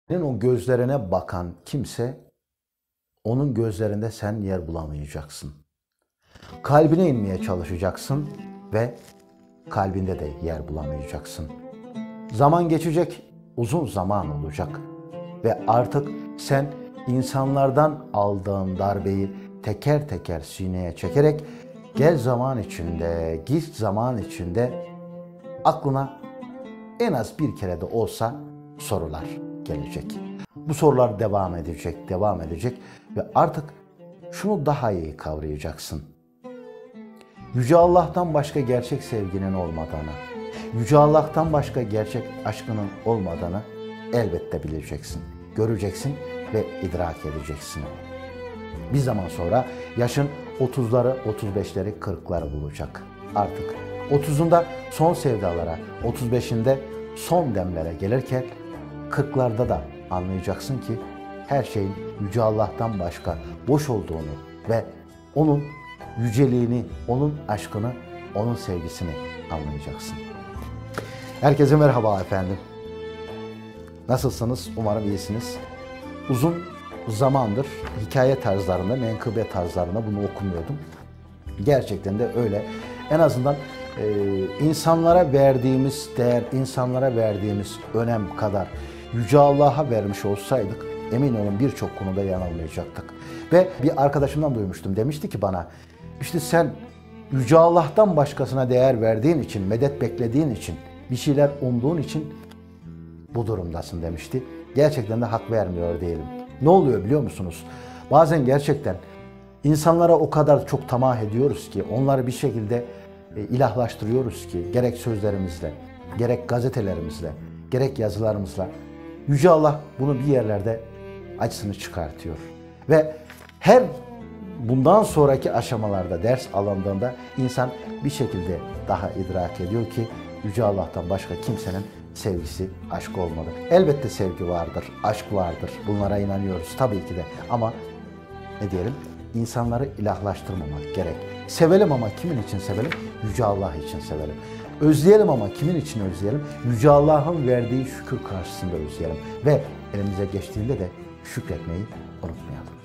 Senin o gözlerine bakan kimse, onun gözlerinde sen yer bulamayacaksın. Kalbine inmeye çalışacaksın ve kalbinde de yer bulamayacaksın. Zaman geçecek, uzun zaman olacak ve artık sen insanlardan aldığın darbeyi teker teker sineye çekerek gel zaman içinde, git zaman içinde aklına en az bir kere de olsa sorular gelecek. Bu sorular devam edecek, devam edecek ve artık şunu daha iyi kavrayacaksın. Yüce Allah'tan başka gerçek sevginin olmadığını, Yüce Allah'tan başka gerçek aşkının olmadığını elbette bileceksin, göreceksin ve idrak edeceksin. Bir zaman sonra yaşın 30'ları, 35'leri, 40'ları bulacak. Artık 30'unda son sevdalara, 35'inde son demlere gelirken 40'larda da anlayacaksın ki her şeyin Yüce Allah'tan başka boş olduğunu ve onun yüceliğini, onun aşkını, onun sevgisini anlayacaksın. Herkese merhaba efendim. Nasılsınız? Umarım iyisiniz. Uzun zamandır hikaye tarzlarında, menkıbe tarzlarında bunu okumuyordum. Gerçekten de öyle. En azından insanlara verdiğimiz değer, insanlara verdiğimiz önem kadar Yüce Allah'a vermiş olsaydık emin olun birçok konuda yanılmayacaktık. Ve bir arkadaşımdan duymuştum. Demişti ki bana, işte sen Yüce Allah'tan başkasına değer verdiğin için, medet beklediğin için, bir şeyler umduğun için bu durumdasın demişti. Gerçekten de hak vermiyor değilim. Ne oluyor biliyor musunuz? Bazen gerçekten insanlara o kadar çok tamah ediyoruz ki, onları bir şekilde ilahlaştırıyoruz ki, gerek sözlerimizle, gerek gazetelerimizle, gerek yazılarımızla. Yüce Allah bunu bir yerlerde acısını çıkartıyor. Ve her bundan sonraki aşamalarda ders alındığında insan bir şekilde daha idrak ediyor ki Yüce Allah'tan başka kimsenin sevgisi, aşkı olmalı. Elbette sevgi vardır, aşk vardır. Bunlara inanıyoruz tabii ki de. Ama ne diyelim? İnsanları ilahlaştırmamak gerek. Sevelim ama kimin için sevelim? Yüce Allah için sevelim. Özleyelim ama kimin için özleyelim? Yüce Allah'ın verdiği şükür karşısında özleyelim. Ve elimize geçtiğinde de şükretmeyi unutmayalım.